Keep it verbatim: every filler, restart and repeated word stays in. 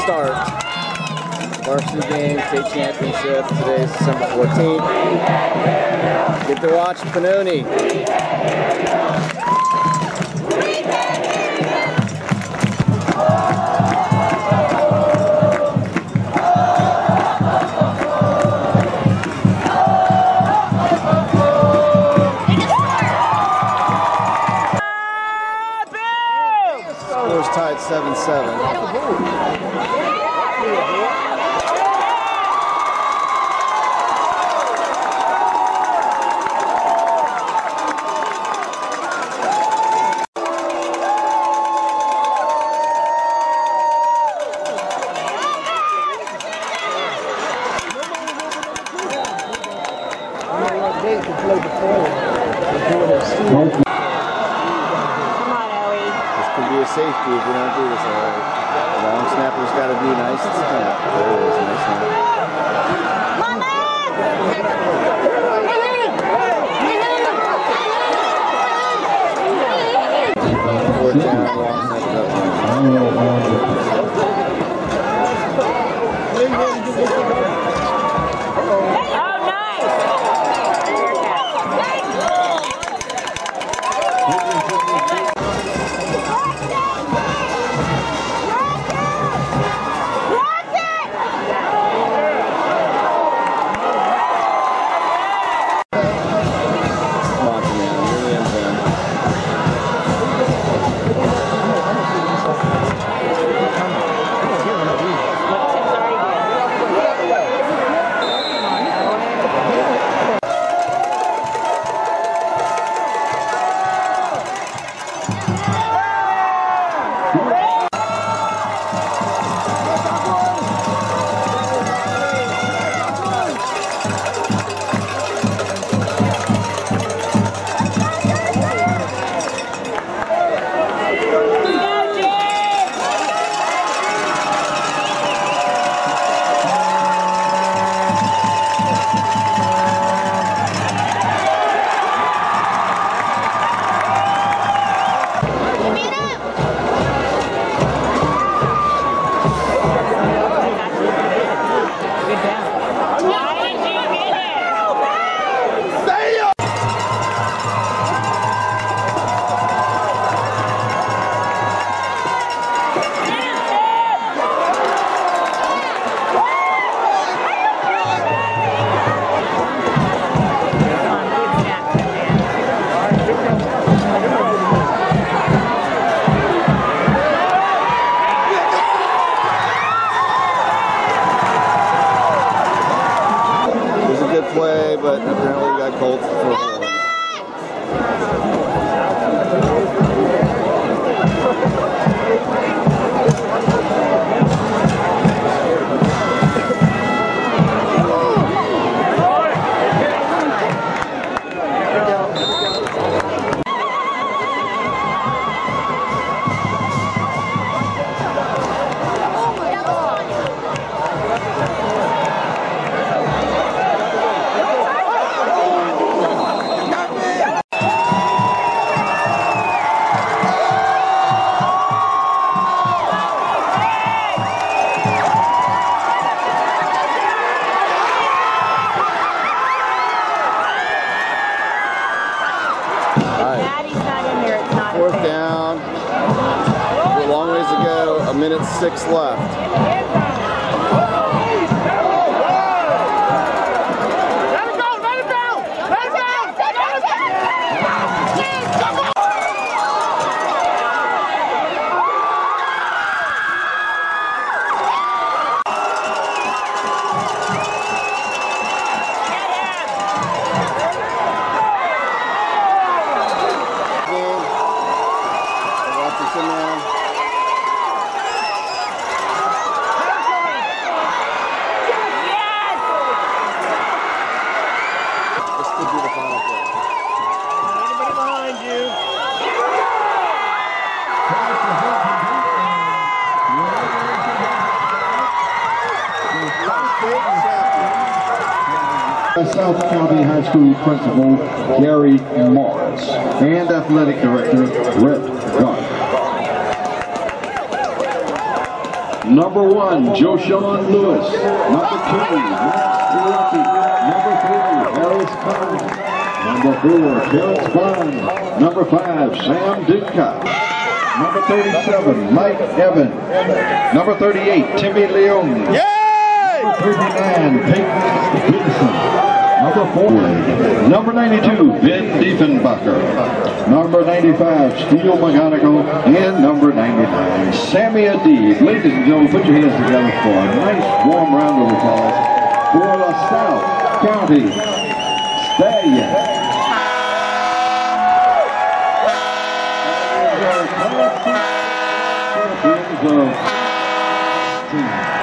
start. Varsity game, state championship. Today is December fourteenth. Get to watch Pannoni. Score's tied seven seven. Be a safety if we don't do this alright. The long snapper's got to be nice and snap. There it is, a nice snap. Fourth down, long snapper. Play, but apparently we got Colts for holding. Fourth down, a long ways to go, a minute six left. South County High School Principal Gary Morris and Athletic Director Brett Gunn. Number one, Joshawn Lewis. Number two, Max Rocky. Number three, Harris Collins. Number four, Terrence Bond. Number five, Sam Didcott. Number thirty-seven, Mike Evans. Number thirty-eight, Timmy Leone. Yay! Number thirty-nine, Peyton Peterson. Number four, number ninety-two, Ben Diefenbacher. Number ninety-five, Steele McGonigal. And number ninety-nine, Sammy Adib. Ladies and gentlemen, put your hands together for a nice warm round of applause for the South County Stallions. Champions of